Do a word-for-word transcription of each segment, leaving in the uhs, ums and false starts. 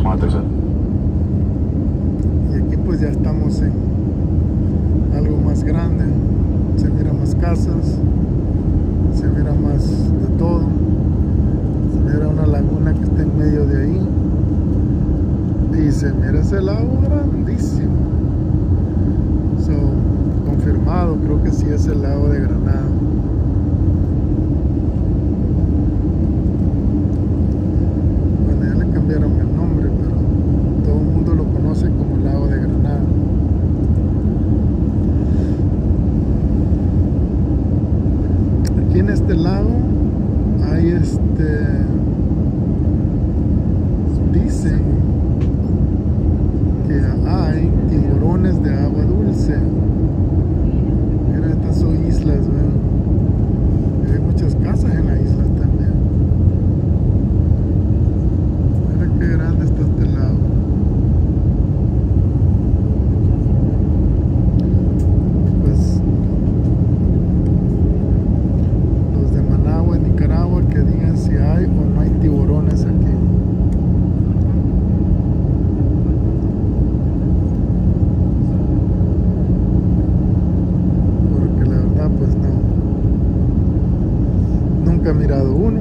van a aterrizar. Y aquí pues ya estamos en algo más grande. Se mira más casas, se mira más de todo. Se mira una laguna que está en medio de ahí. Y se mira ese lago grandísimo. So, confirmado, creo que sí es el lago de Granada. Bueno, ya le cambiaron el nombre, pero todo el mundo lo conoce como lago de Granada. Aquí en este lago hay este, dicen que hay tiburones de agua dulce. Mira, estas son islas, ¿ven? Hay muchas casas en las islas también. Mira qué grande está este lago. Pues los de Managua, Nicaragua, que digan si hay o no hay tiburones aquí. Pues no, nunca he mirado uno,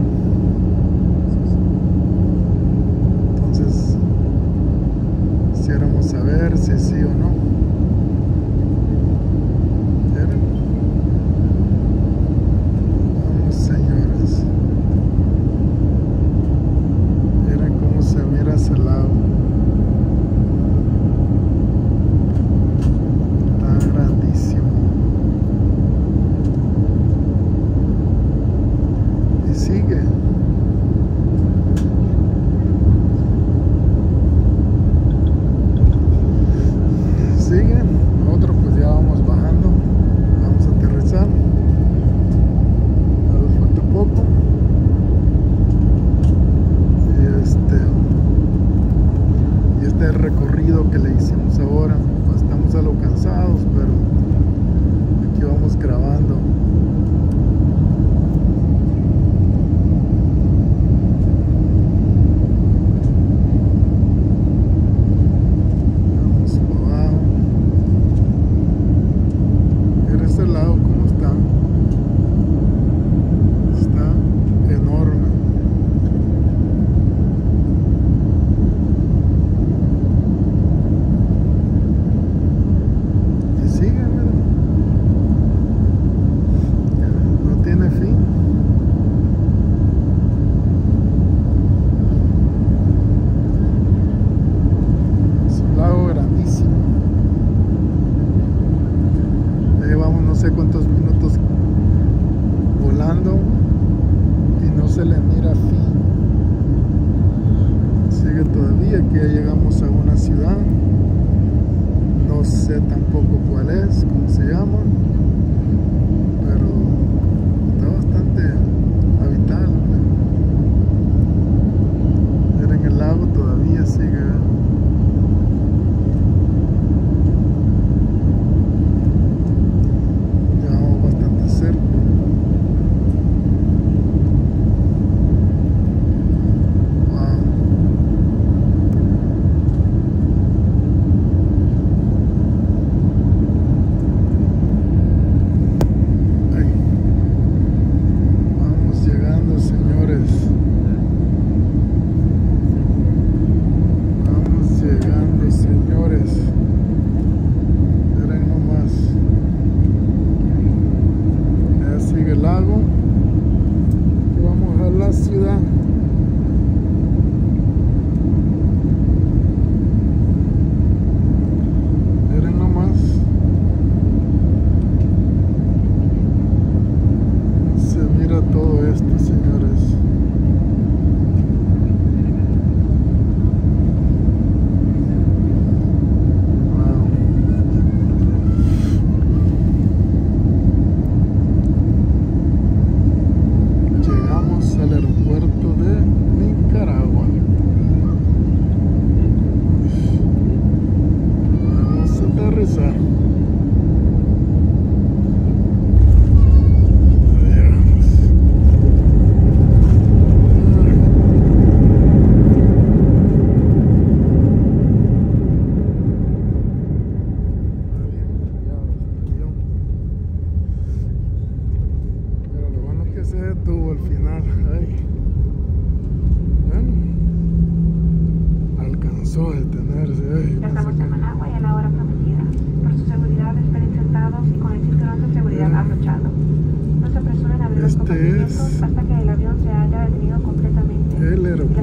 entonces quisiéramos saber si sí o no. ¿Quieren? Vamos, señores, miren cómo se mira ese lago, está grandísimo. Sigue.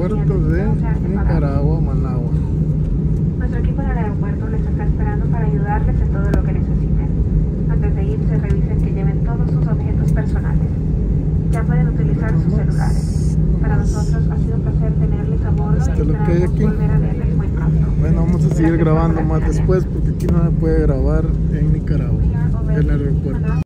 aeropuerto de Nicaragua, Managua. Nuestro equipo en el aeropuerto les está esperando para ayudarles en todo lo que necesiten. Antes de irse, revisen que lleven todos sus objetos personales. Ya pueden utilizar sus celulares. Para nosotros ha sido un placer tenerles a bordo y esperamos volver a verles muy pronto. Bueno, vamos a seguir grabando más después porque aquí no se puede grabar en Nicaragua, en el aeropuerto.